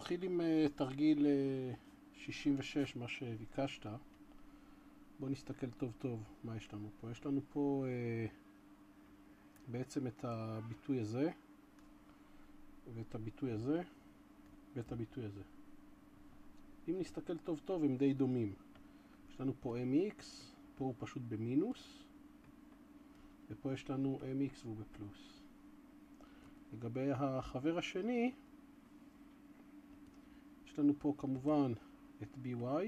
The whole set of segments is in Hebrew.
נתחיל עם תרגיל 66, מה שביקשת. בוא נסתכל טוב טוב מה יש לנו פה. יש לנו פה בעצם את הביטוי הזה, ואת הביטוי הזה, ואת הביטוי הזה. אם נסתכל טוב טוב הם די דומים. יש לנו פה mx, פה הוא פשוט במינוס, ופה יש לנו mx והוא בפלוס. לגבי החבר השני, יש לנו פה כמובן את by,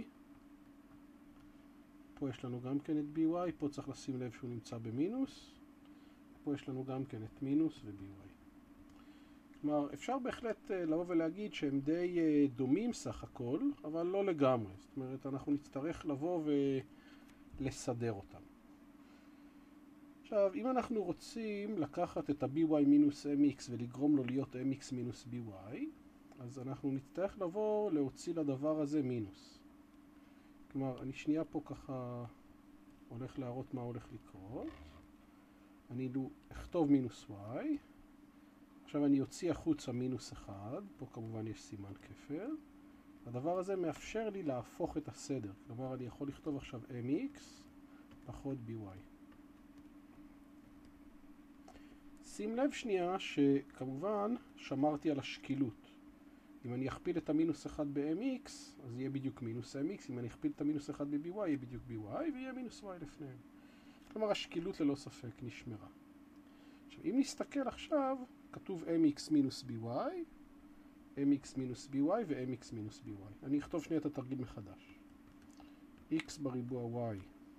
פה יש לנו גם כן את by, פה צריך לשים לב שהוא נמצא במינוס, פה יש לנו גם כן את מינוס ו-by. כלומר, אפשר בהחלט לבוא ולהגיד שהם די דומים סך הכל, אבל לא לגמרי. זאת אומרת, אנחנו נצטרך לבוא ולסדר אותם. עכשיו, אם אנחנו רוצים לקחת את ה-by מינוס mx ולגרום לו להיות mx מינוס by, אז אנחנו נצטרך לבוא להוציא לדבר הזה מינוס. כלומר, אני שנייה פה ככה הולך להראות מה הולך לקרות. אני אכתוב מינוס y. עכשיו אני אוציא החוצה מינוס 1. פה כמובן יש סימן כפל. הדבר הזה מאפשר לי להפוך את הסדר. כלומר, אני יכול לכתוב עכשיו mx פחות by. שים לב שנייה שכמובן שמרתי על השקילות. אם אני אכפיל את המינוס 1 ב-mx, אז יהיה בדיוק מינוס mx. אם אני אכפיל את המינוס 1 ב-by, יהיה בדיוק by, ויהיה מינוס y לפניהם. כלומר, השקילות ללא ספק נשמרה. עכשיו, אם נסתכל עכשיו, כתוב mx מינוס by, mx מינוס by ו-mx מינוס by. אני אכתוב שנייה את התרגיל מחדש. x בריבוע y,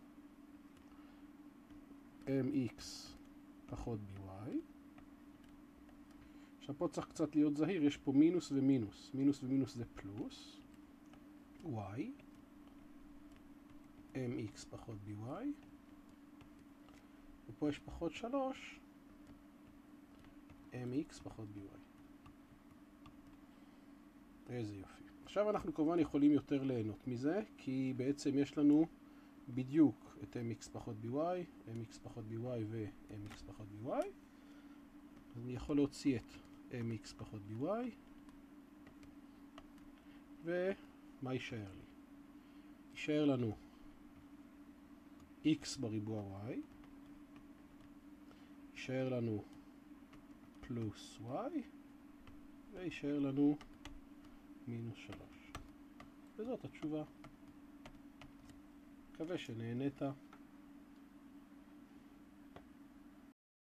mx פחות by. עכשיו פה צריך קצת להיות זהיר, יש פה מינוס ומינוס. מינוס ומינוס זה פלוס. y, mx פחות by. ופה יש פחות 3, mx פחות by. איזה יופי. עכשיו אנחנו כמובן יכולים יותר ליהנות מזה, כי בעצם יש לנו בדיוק את mx פחות by, mx פחות by ו-mx פחות by. אז אני יכול להוציא את mx פחות by, ומה יישאר לי? יישאר לנו x בריבוע y, יישאר לנו פלוס y, ויישאר לנו מינוס 3. וזאת התשובה. מקווה שנהנית.